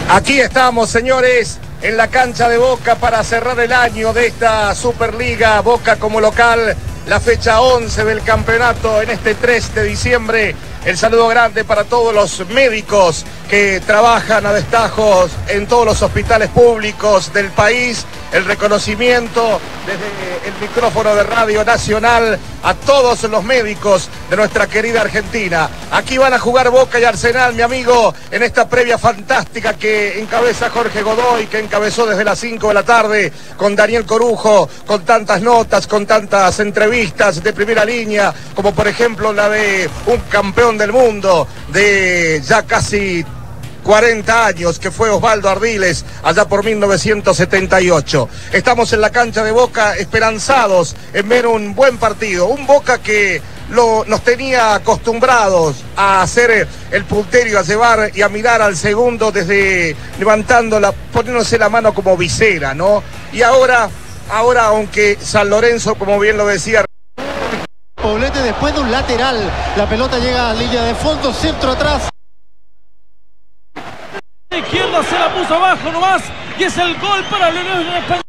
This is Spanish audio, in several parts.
Aquí estamos, señores, en la cancha de Boca para cerrar el año de esta Superliga. Boca como local, la fecha 11 del campeonato en este 3 de diciembre. El saludo grande para todos los médicos que trabajan a destajos en todos los hospitales públicos del país. El reconocimiento desde el micrófono de Radio Nacional a todos los médicos de nuestra querida Argentina. Aquí van a jugar Boca y Arsenal, mi amigo, en esta previa fantástica que encabeza Jorge Godoy, que encabezó desde las 5 de la tarde con Daniel Corujo, con tantas notas, con tantas entrevistas de primera línea, como por ejemplo la de un campeón del mundo de ya casi 40 años, que fue Osvaldo Ardiles, allá por 1978. Estamos en la cancha de Boca esperanzados en ver un buen partido, un Boca que nos tenía acostumbrados a hacer el punterio, a llevar y a mirar al segundo desde levantándola, poniéndose la mano como visera, ¿no? Y ahora, aunque San Lorenzo, como bien lo decía, Poblete después de un lateral, la pelota llega a línea de fondo, centro atrás. Izquierda se la puso abajo nomás y es el gol para Leonel Español.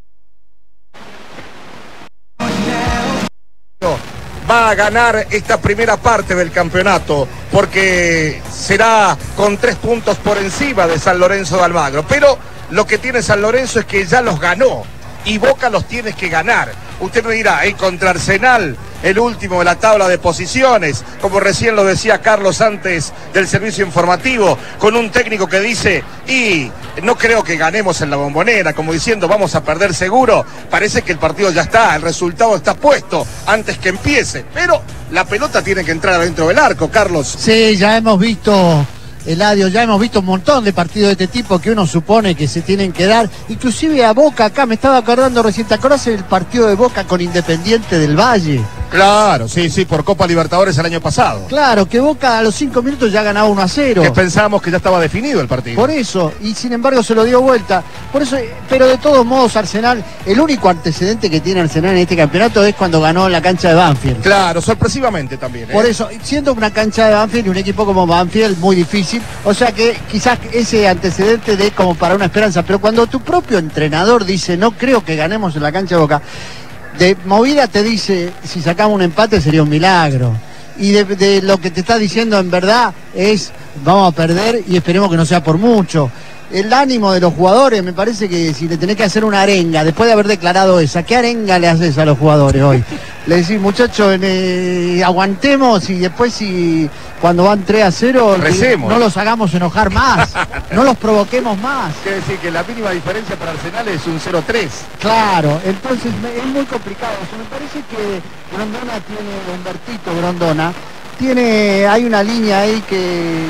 Va a ganar esta primera parte del campeonato porque será con 3 puntos por encima de San Lorenzo de Almagro. Pero lo que tiene San Lorenzo es que ya los ganó y Boca los tiene que ganar. Usted me dirá, contra Arsenal, el último de la tabla de posiciones, como recién lo decía Carlos antes del servicio informativo, con un técnico que dice, y no creo que ganemos en la Bombonera, como diciendo, vamos a perder seguro. Parece que el partido ya está, el resultado está puesto antes que empiece, pero la pelota tiene que entrar adentro del arco, Carlos. Sí, ya hemos visto, Eladio, ya hemos visto un montón de partidos de este tipo que uno supone que se tienen que dar, inclusive a Boca acá, me estaba acordando recién, ¿te acordás el partido de Boca con Independiente del Valle? Claro, sí, por Copa Libertadores el año pasado. Claro, que Boca a los 5 minutos ya ganaba 1-0. Que pensábamos que ya estaba definido el partido. Por eso, y sin embargo se lo dio vuelta. Por eso, pero de todos modos Arsenal, el único antecedente que tiene Arsenal en este campeonato es cuando ganó en la cancha de Banfield. Claro, sorpresivamente también. Por eso, siendo una cancha de Banfield y un equipo como Banfield muy difícil, o sea que quizás ese antecedente dé como para una esperanza, pero cuando tu propio entrenador dice no creo que ganemos en la cancha de Boca, de movida te dice, si sacamos un empate sería un milagro. Y de lo que te está diciendo en verdad es, vamos a perder y esperemos que no sea por mucho. El ánimo de los jugadores, me parece que si le tenés que hacer una arenga, después de haber declarado esa, ¿qué arenga le haces a los jugadores hoy? Le decís, muchachos, aguantemos y después si cuando van 3-0, no los hagamos enojar más, no los provoquemos más. Quiere decir que la mínima diferencia para Arsenal es un 0-3. Claro, entonces es muy complicado. O sea, me parece que Grondona tiene, Humbertito Grondona, hay una línea ahí que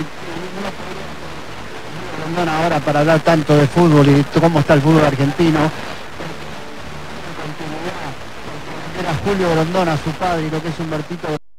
Grondona ahora para hablar tanto de fútbol y cómo está el fútbol argentino. Era Julio Grondona, su padre, y lo que es Humbertito.